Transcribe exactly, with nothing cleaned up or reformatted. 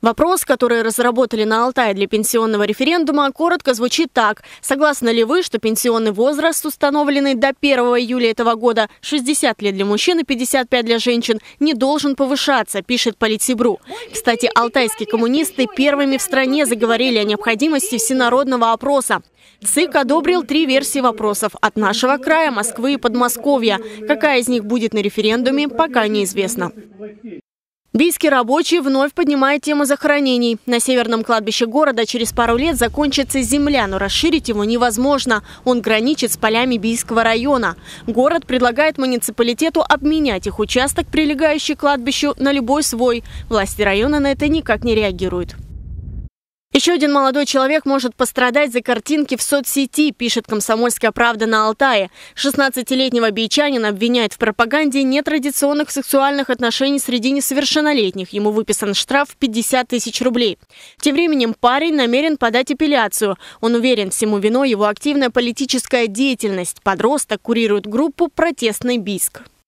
Вопрос, который разработали на Алтае для пенсионного референдума, коротко звучит так. Согласны ли вы, что пенсионный возраст, установленный до первого июля этого года, шестьдесят лет для мужчин и пятьдесят пять для женщин, не должен повышаться, пишет Политсибру. Кстати, алтайские коммунисты первыми в стране заговорили о необходимости всенародного опроса. ЦИК одобрил три версии вопросов от нашего края, Москвы и Подмосковья. Какая из них будет на референдуме, пока неизвестно. Бийский рабочий вновь поднимает тему захоронений. На северном кладбище города через пару лет закончится земля, но расширить его невозможно. Он граничит с полями Бийского района. Город предлагает муниципалитету обменять их участок, прилегающий к кладбищу, на любой свой. Власти района на это никак не реагируют. Еще один молодой человек может пострадать за картинки в соцсети, пишет «Комсомольская правда» на Алтае. шестнадцатилетнего бийчанина обвиняют в пропаганде нетрадиционных сексуальных отношений среди несовершеннолетних. Ему выписан штраф в пятьдесят тысяч рублей. Тем временем парень намерен подать апелляцию. Он уверен, всему виной его активная политическая деятельность. Подросток курирует группу «Протестный Бийск».